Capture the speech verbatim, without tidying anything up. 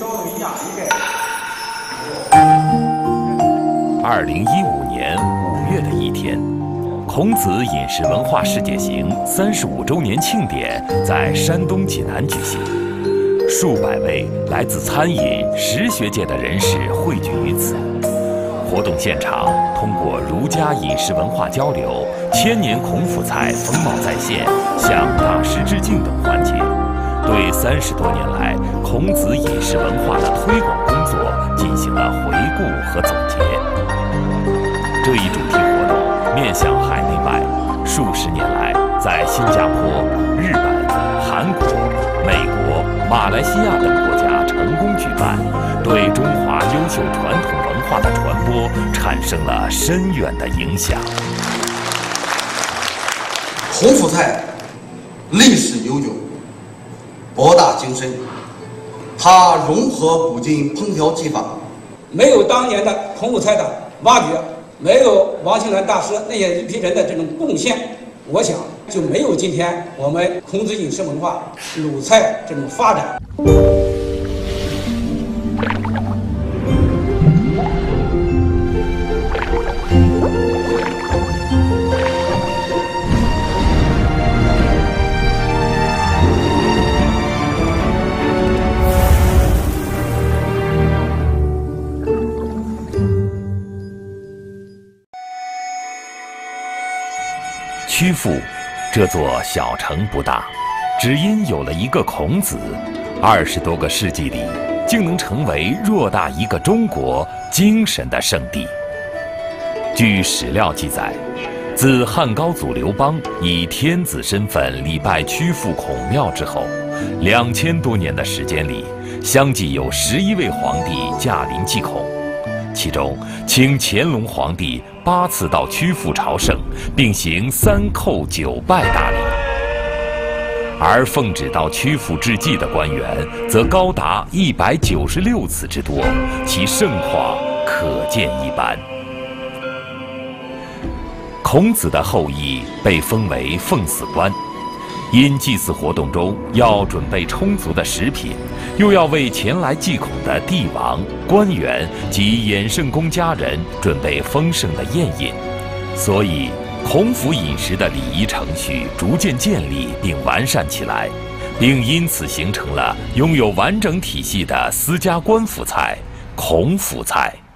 二零一五年五月的一天，孔子饮食文化世界行三十五周年庆典在山东济南举行，数百位来自餐饮、食学界的人士汇聚于此。活动现场通过儒家饮食文化交流、千年孔府菜风貌再现、向大师致敬等环节，对三十多年来孔子饮食文化的推广工作进行了回顾和总结。这一主题活动面向海内外，数十年来在新加坡、日本、韩国、美国、马来西亚等国家成功举办，对中华优秀传统文化的传播产生了深远的影响。 孔府菜历史悠久，博大精深，它融合古今烹调技法， 没有当年的孔府菜的挖掘，没有王庆兰大师那些一批人的这种贡献，我想就没有今天我们孔子饮食文化鲁菜这种发展。 曲阜这座小城不大，只因有了一个孔子，二十多个世纪里，竟能成为偌大一个中国精神的圣地。据史料记载，自汉高祖刘邦以天子身份礼拜曲阜孔庙之后，两千多年的时间里，相继有十一位皇帝驾临祭孔。其中，清乾隆皇帝八次到曲阜朝圣，并行三叩九拜大礼；而奉旨到曲阜致祭的官员，则高达一百九十六次之多，其盛况可见一斑。孔子的后裔被封为奉祀官，因祭祀活动中要准备充足的食品，又要为前来祭孔的帝王、官员及衍圣公家人准备丰盛的宴饮，所以孔府饮食的礼仪程序逐渐建立并完善起来，并因此形成了拥有完整体系的私家官府菜——孔府菜。